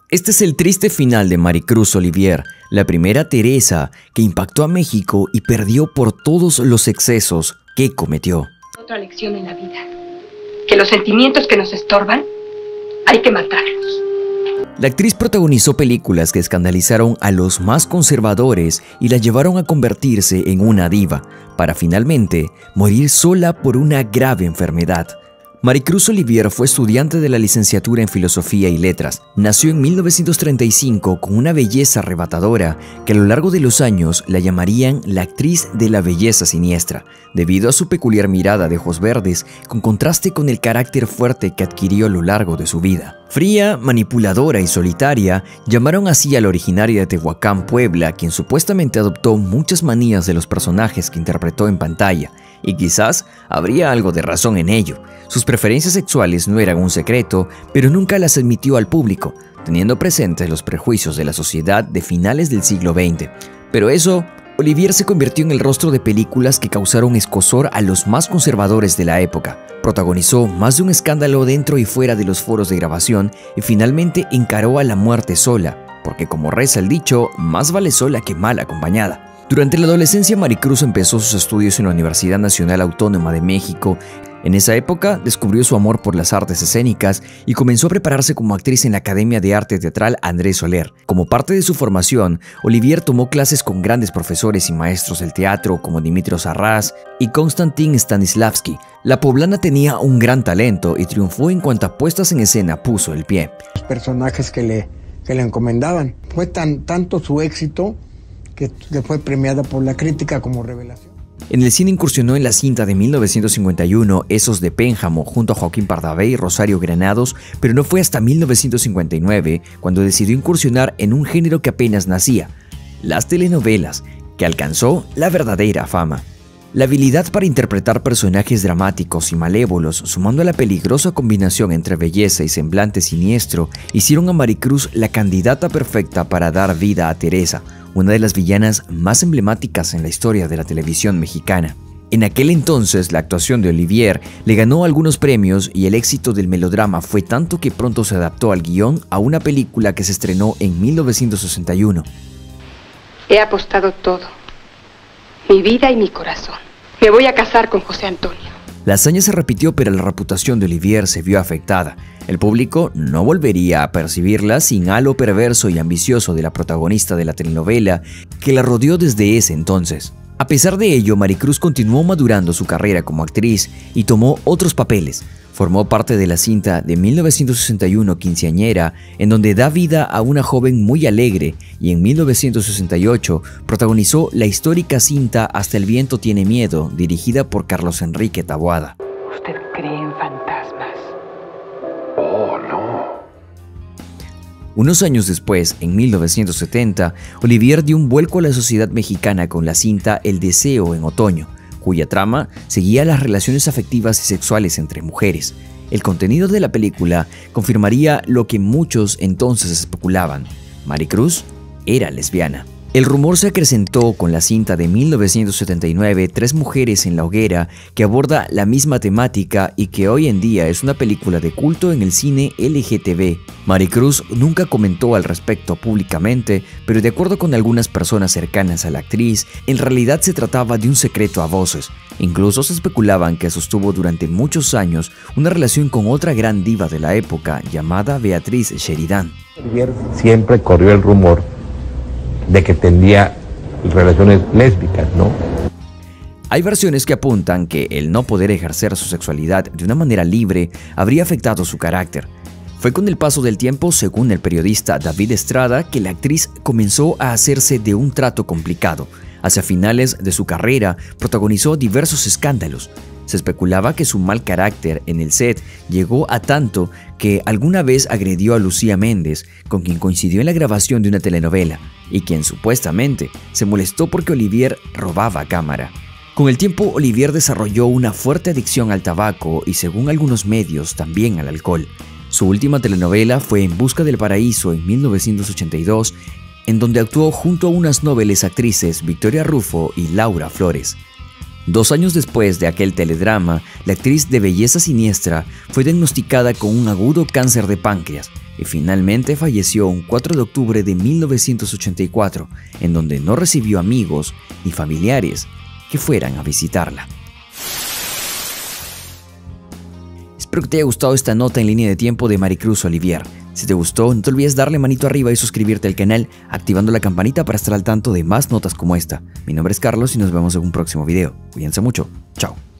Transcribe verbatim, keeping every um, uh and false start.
Este es el triste final de Maricruz Olivier, la primera Teresa que impactó a México y perdió por todos los excesos que cometió. Otra lección en la vida, que los sentimientos que nos estorban hay que matarlos. La actriz protagonizó películas que escandalizaron a los más conservadores y la llevaron a convertirse en una diva, para finalmente morir sola por una grave enfermedad. Maricruz Olivier fue estudiante de la licenciatura en Filosofía y Letras. Nació en mil novecientos treinta y cinco con una belleza arrebatadora que a lo largo de los años la llamarían la actriz de la belleza siniestra, debido a su peculiar mirada de ojos verdes con contraste con el carácter fuerte que adquirió a lo largo de su vida. Fría, manipuladora y solitaria, llamaron así a la originaria de Tehuacán, Puebla, quien supuestamente adoptó muchas manías de los personajes que interpretó en pantalla, y quizás habría algo de razón en ello. Sus preferencias sexuales no eran un secreto, pero nunca las admitió al público, teniendo presentes los prejuicios de la sociedad de finales del siglo veinte. Pero eso, Olivier se convirtió en el rostro de películas que causaron escozor a los más conservadores de la época. Protagonizó más de un escándalo dentro y fuera de los foros de grabación y finalmente encaró a la muerte sola, porque como reza el dicho, más vale sola que mal acompañada. Durante la adolescencia, Maricruz empezó sus estudios en la Universidad Nacional Autónoma de México. En esa época descubrió su amor por las artes escénicas y comenzó a prepararse como actriz en la Academia de Arte Teatral Andrés Soler. Como parte de su formación, Olivier tomó clases con grandes profesores y maestros del teatro como Dimitrios Arras y Konstantin Stanislavski. La poblana tenía un gran talento y triunfó en cuanto a puestas en escena puso el pie. Los personajes que le, que le encomendaban. Fue tan, tanto su éxito que, que fue premiada por la crítica como revelación. En el cine incursionó en la cinta de mil novecientos cincuenta y uno, Esos de Pénjamo, junto a Joaquín Pardavé y Rosario Granados, pero no fue hasta mil novecientos cincuenta y nueve cuando decidió incursionar en un género que apenas nacía, las telenovelas, que alcanzó la verdadera fama. La habilidad para interpretar personajes dramáticos y malévolos, sumando a la peligrosa combinación entre belleza y semblante siniestro, hicieron a Maricruz la candidata perfecta para dar vida a Teresa, una de las villanas más emblemáticas en la historia de la televisión mexicana. En aquel entonces, la actuación de Olivier le ganó algunos premios y el éxito del melodrama fue tanto que pronto se adaptó al guión a una película que se estrenó en mil novecientos sesenta y uno. He apostado todo, mi vida y mi corazón. Me voy a casar con José Antonio. La hazaña se repitió, pero la reputación de Olivier se vio afectada. El público no volvería a percibirla sin halo perverso y ambicioso de la protagonista de la telenovela que la rodeó desde ese entonces. A pesar de ello, Maricruz continuó madurando su carrera como actriz y tomó otros papeles. Formó parte de la cinta de mil novecientos sesenta y uno Quinceañera, en donde da vida a una joven muy alegre, y en mil novecientos sesenta y ocho protagonizó la histórica cinta Hasta el viento tiene miedo, dirigida por Carlos Enrique Taboada. ¿Usted cree en fantasmas? Oh, no. Unos años después, en mil novecientos setenta, Olivier dio un vuelco a la sociedad mexicana con la cinta El deseo en otoño, cuya trama seguía las relaciones afectivas y sexuales entre mujeres. El contenido de la película confirmaría lo que muchos entonces especulaban: Maricruz era lesbiana. El rumor se acrecentó con la cinta de mil novecientos setenta y nueve, Tres mujeres en la hoguera, que aborda la misma temática y que hoy en día es una película de culto en el cine L G T B. Maricruz nunca comentó al respecto públicamente, pero de acuerdo con algunas personas cercanas a la actriz, en realidad se trataba de un secreto a voces. Incluso se especulaban que sostuvo durante muchos años una relación con otra gran diva de la época llamada Beatriz Sheridan. Siempre corrió el rumor de que tendría relaciones lésbicas, ¿no? Hay versiones que apuntan que el no poder ejercer su sexualidad de una manera libre habría afectado su carácter. Fue con el paso del tiempo, según el periodista David Estrada, que la actriz comenzó a hacerse de un trato complicado. Hacia finales de su carrera, protagonizó diversos escándalos. Se especulaba que su mal carácter en el set llegó a tanto que alguna vez agredió a Lucía Méndez, con quien coincidió en la grabación de una telenovela, y quien supuestamente se molestó porque Olivier robaba cámara. Con el tiempo, Olivier desarrolló una fuerte adicción al tabaco y, según algunos medios, también al alcohol. Su última telenovela fue En busca del paraíso en mil novecientos ochenta y dos, en donde actuó junto a unas nobles actrices Victoria Rufo y Laura Flores. Dos años después de aquel teledrama, la actriz de belleza siniestra fue diagnosticada con un agudo cáncer de páncreas. y finalmente falleció un cuatro de octubre de mil novecientos ochenta y cuatro, en donde no recibió amigos ni familiares que fueran a visitarla. Espero que te haya gustado esta nota en línea de tiempo de Maricruz Olivier. Si te gustó, no te olvides darle manito arriba y suscribirte al canal, activando la campanita para estar al tanto de más notas como esta. Mi nombre es Carlos y nos vemos en un próximo video. Cuídense mucho. Chao.